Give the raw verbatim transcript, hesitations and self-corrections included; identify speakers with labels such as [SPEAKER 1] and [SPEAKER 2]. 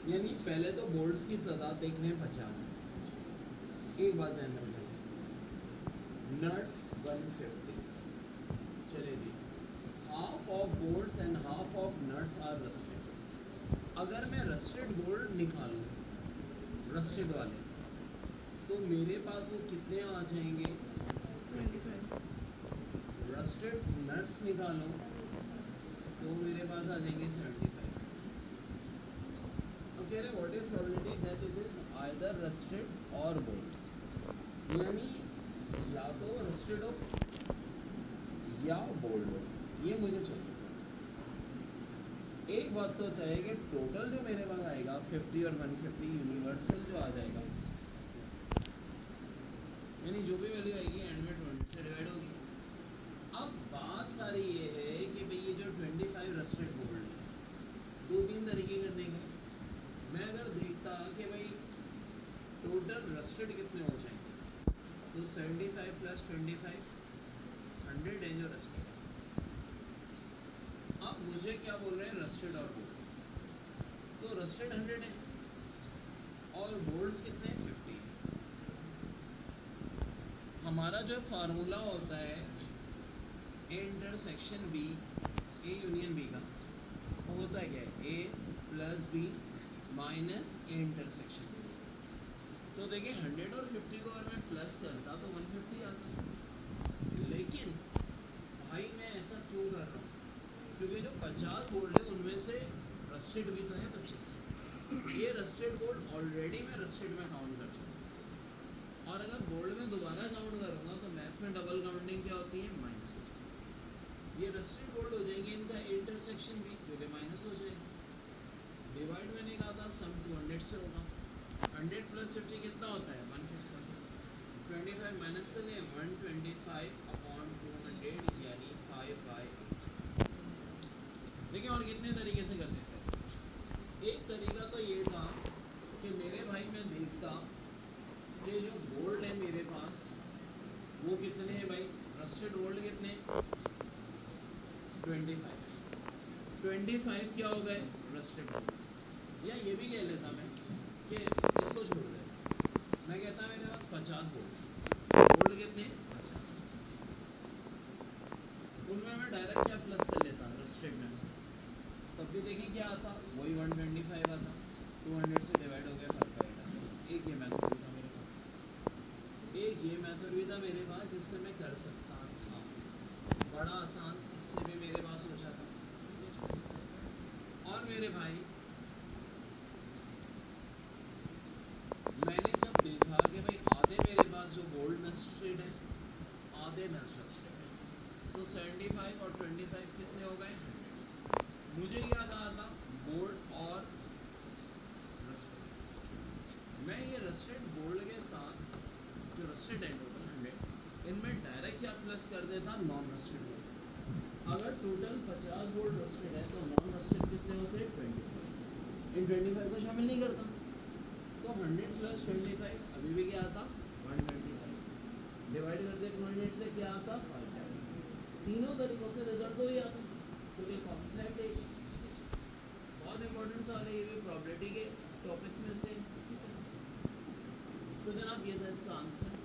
[SPEAKER 1] यानी पहले तो बोल्ट्स की तादाद देखने पचास है। एक बात ध्यान में रखें, नट्स वन फिफ्टी। चले जी, half of bolts and half of nuts are rusted. अगर मैं रस्टेड बोल्ट निकालूं, रस्टेड वाले, तो मेरे पास वो कितने आ जाएंगे?
[SPEAKER 2] पच्चीस।
[SPEAKER 1] रस्टेड नट्स निकालो तो मेरे पास आ जाएंगे सेवेंटी फाइव। अब कह रहे what is probability that it is either rusted or bolt, यानी या तो रस्टेड हो या बोल्ट हो, ये मुझे चाहिए। एक बात तो तय है कि टोटल जो मेरे पास आएगा फिफ्टी और वन फिफ्टी यूनिवर्सल जो आ जाएगा, यानी जो भी वैल्यू आएगी एंड में ट्वेंटी से डिवाइड होगी। अब बात सारी ये है कि भाई ये जो पच्चीस रस्टेड बोल्ट है, दो तीन तरीके कर देंगे। मैं अगर देखता कि भाई टोटल रस्टेड कितने हो जाएंगे, तो पचहत्तर प्लस पच्चीस हंड्रेड है जो रस्टेड है। अब मुझे क्या बोल रहे हैं, रस्टेड और बोल्ट, तो रस्टेड हंड्रेड है और बोल्ट्स कितने हैं, फिफ्टी। हमारा जो फार्मूला होता है intersection B, A union B का, वो होता है क्या है, A plus B minus A intersection B. तो देखिए हंड्रेड और फिफ्टी को अगर मैं प्लस करता तो वन फिफ्टी आता, लेकिन भाई मैं ऐसा क्यों कर रहा हूँ, क्योंकि जो पचास बोल्ट है उनमें से रस्टेड भी तो है पच्चीस। ये रस्टेड बोल्ट ऑलरेडी मैं रस्टेड में काउंट कर चुका हूँ, और अगर बोल्ट में दोबारा काउंट करूँगा तो मैथ्स में डबल काउंटिंग क्या होती है, माइनस हो जाएगी। ये रस्टेड बोल्ट हो जाएगी, इनका इंटरसेक्शन भी जो कि माइनस हो जाएगी। डिवाइड मैंने कहा था सम टू हंड्रेड से होगा, हंड्रेड प्लस फिफ्टी कितना होता है, one fifty. Twenty five minus से ले, one twenty five upon two hundred यानी फाइव बाई एट। देखिए और कितने तरीके से कर सकते हैं। एक तरीका तो ये था कि मेरे भाई मैं देखता कि जो बोल्ट है मेरे पास वो कितने हैं भाई, रस्टेड बोल्ट कितने, ट्वेंटी फाइव। ट्वेंटी फाइव क्या हो गए, रस्टेड बोल्ट। या ये भी कह लेता मैं कि इसको छोड़ दे, मैं कहता मेरे पास पचास बोल्ट, बोल्ट कितने, पचास। उनमें मैं डायरेक्ट क्या प्लस कर लेता, रस्टेड में, तब भी देखिए क्या आता, वही वन ट्वेंटी फाइव आता, टू हंड्रेड से डिवाइड हो गया फाइव बाई एट। एक ये मेथड भी था मेरे पास, एक ये मेथड भी था मेरे पास जिससे मैं कर सकता था, बड़ा आसान, इससे भी मेरे पास हो जाता। और मेरे भाई मैंने जब देखा कि भाई आधे मेरे पास जो गोल्ड नस्टेड है, आधे नस्टेड है, तो सेवेंटी फाइव और ट्वेंटी फाइव कितने हो गए, हंड्रेड। मुझे क्या कहा था, गोल्ड और रस्टेड। मैं ये रस्टेड गोल्ड के साथ जो रस्टेड है टोटल हंड्रेड, इनमें डायरेक्ट क्या प्लस कर देता, नॉन रस्टेड गोल्ड। अगर टोटल पचास गोल्ड रस्टेड है तो नॉन रस्टेड कितने होते हैं, ट्वेंटी फाइव। इन ट्वेंटी फाइव को शामिल नहीं करता, तो हंड्रेड प्लस ट्वेंटी फाइव अभी भी क्या आता, वन ट्वेंटी फाइव। डिवाइड करते टू हंड्रेड से क्या आता, फाइव। तीनों तरीकों से रिजल्ट तो ही आता, क्योंकि कॉन्सेप्ट एक बहुत इंपॉर्टेंट सवाल है, ये भी प्रॉपर्टी के टॉपिक्स में से। तो जनाब ये था इसका आंसर।